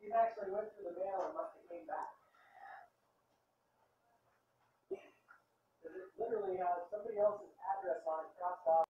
These actually went through the mail and must have came back. Because it literally has somebody else's address on it crossed off.